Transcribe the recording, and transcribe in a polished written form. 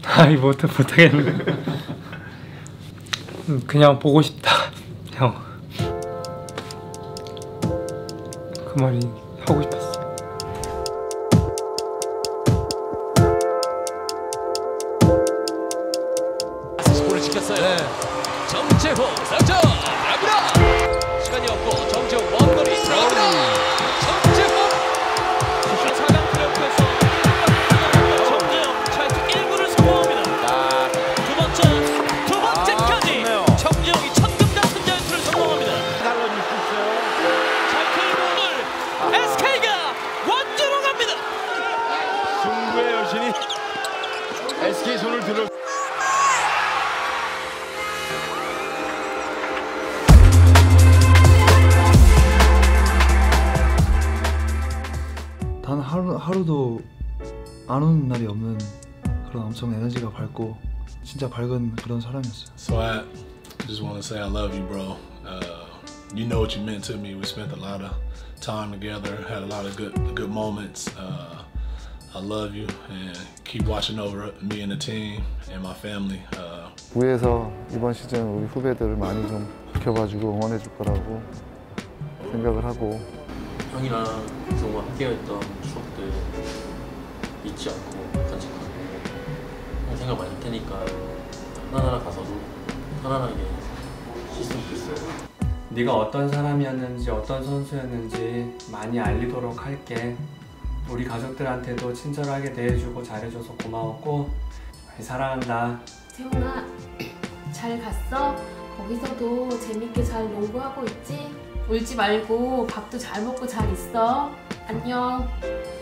아이 못하겠네. 그냥 보고 싶다 형. 그 말이 하고 싶었어. 스코어를 지켰어요. 네. 정재호 득점. 아브라. 시간이 없고 정재호 원거리 들어갑니다. 정재호 4강 플레이오프에서 정재호 차이트 1구를 성공합니다. 두 번째까지 정재호이 첫 금단 승자연투를 성공합니다. 달라질 수 있어요. 차이트 1구를 SK가 원주로 갑니다. 승부의 여신이 SK 손을 들어. 단 하루도 안 오는 날이 없는 그런 엄청 에너지가 밝고 진짜 밝은 그런 사람이었어요. So I just want to say I love you, bro. You know what you meant to me. We spent a lot of time together, had a lot of good moments. I love you and keep watching over me and the team and my family. 위에서 이번 시즌 우리 후배들을 많이 좀 지켜봐주고 응원해 줄 거라고 생각을 하고 형이랑 그동안 함께했던 추억들 잊지 않고 간직하고 형 생각 많이 할 테니까 하나하나 가서도 편안하게 씻으면 좋겠어요. 네가 어떤 사람이었는지 어떤 선수였는지 많이 알리도록 할게. 우리 가족들한테도 친절하게 대해주고 잘해줘서 고마웠고 많이 사랑한다. 재훈아, 잘 갔어? 거기서도 재밌게 잘 농구하고 있지? 울지 말고 밥도 잘 먹고 잘 있어. 안녕.